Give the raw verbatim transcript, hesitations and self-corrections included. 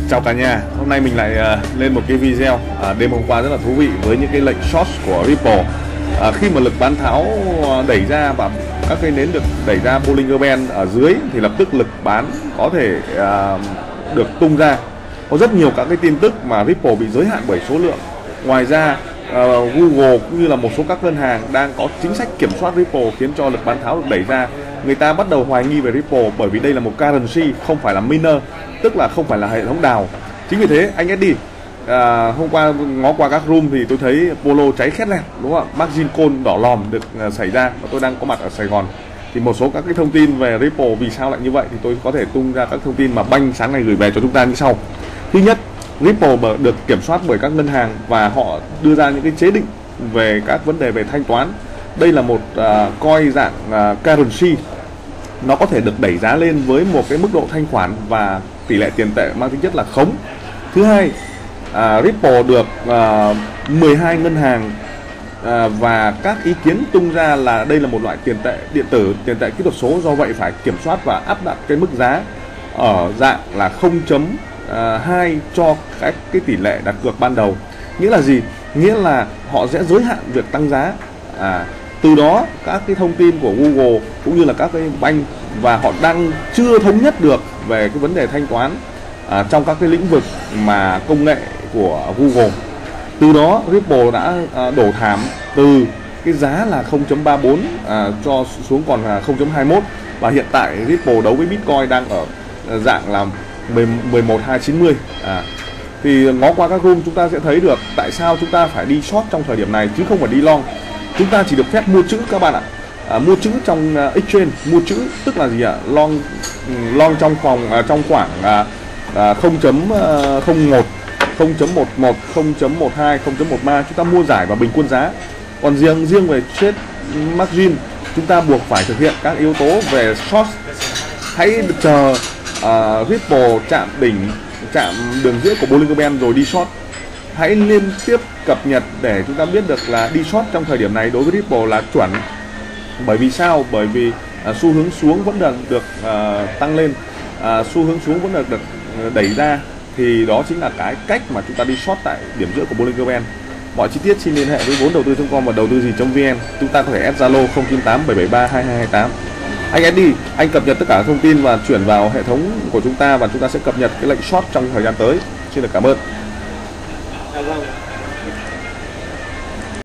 Chào cả nhà, hôm nay mình lại uh, lên một cái video uh, đêm hôm qua rất là thú vị với những cái lệnh short của Ripple. Uh, khi mà lực bán tháo đẩy ra và các cây nến được đẩy ra Bollinger Band ở dưới thì lập tức lực bán có thể uh, được tung ra. Có rất nhiều các cái tin tức mà Ripple bị giới hạn bởi số lượng. Ngoài ra uh, Google cũng như là một số các ngân hàng đang có chính sách kiểm soát Ripple khiến cho lực bán tháo được đẩy ra. Người ta bắt đầu hoài nghi về Ripple bởi vì đây là một currency, không phải là miner, tức là không phải là hệ thống đào. Chính vì thế anh ét đê à, hôm qua ngó qua các room thì tôi thấy Polo cháy khét lên, đúng không ạ? Margin call đỏ lòm được uh, xảy ra và tôi đang có mặt ở Sài Gòn. Thì một số các cái thông tin về Ripple vì sao lại như vậy thì tôi có thể tung ra các thông tin mà banh sáng nay gửi về cho chúng ta như sau. Thứ nhất, Ripple được kiểm soát bởi các ngân hàng và họ đưa ra những cái chế định về các vấn đề về thanh toán. Đây là một uh, coin dạng uh, currency, nó có thể được đẩy giá lên với một cái mức độ thanh khoản và tỷ lệ tiền tệ mang tính chất là khống. Thứ hai, uh, Ripple được uh, mười hai ngân hàng uh, và các ý kiến tung ra là đây là một loại tiền tệ điện tử, tiền tệ kỹ thuật số, do vậy phải kiểm soát và áp đặt cái mức giá ở dạng là không chấm hai cho các cái tỷ lệ đặt cược ban đầu. Nghĩa là gì? Nghĩa là họ sẽ giới hạn việc tăng giá. À, từ đó các cái thông tin của Google cũng như là các cái banh và họ đang chưa thống nhất được về cái vấn đề thanh toán à, trong các cái lĩnh vực mà công nghệ của Google. Từ đó Ripple đã à, đổ thảm từ cái giá là không chấm ba bốn à, cho xuống còn là không chấm hai mốt, và hiện tại Ripple đấu với Bitcoin đang ở dạng là mười một hai chín mươi. À, thì ngó qua các room chúng ta sẽ thấy được tại sao chúng ta phải đi short trong thời điểm này chứ không phải đi long. Chúng ta chỉ được phép mua chữ các bạn ạ. À, mua chữ trong uh, exchange, mua chữ tức là gì ạ? Long long trong phòng uh, trong khoảng uh, uh, không chấm không một, không chấm một một, không chấm một hai, không chấm một ba, chúng ta mua giải và bình quân giá. Còn riêng riêng về trade margin, chúng ta buộc phải thực hiện các yếu tố về short. Hãy chờ uh, Ripple chạm đỉnh, chạm đường giữa của Bollinger Band rồi đi short. Hãy liên tiếp cập nhật để chúng ta biết được là đi short trong thời điểm này đối với Ripple là chuẩn. Bởi vì sao? Bởi vì uh, xu hướng xuống vẫn được, được uh, tăng lên, uh, xu hướng xuống vẫn được, được đẩy ra, thì đó chính là cái cách mà chúng ta đi short tại điểm giữa của Bollinger Band. Mọi chi tiết xin liên hệ với vốn đầu tư chấm com và đầu tư gì chấm vn. Chúng ta có thể add Zalo không chín tám bảy bảy ba hai hai hai tám. Anh ét đê, anh cập nhật tất cả thông tin và chuyển vào hệ thống của chúng ta, và chúng ta sẽ cập nhật cái lệnh short trong thời gian tới. Xin được cảm ơn.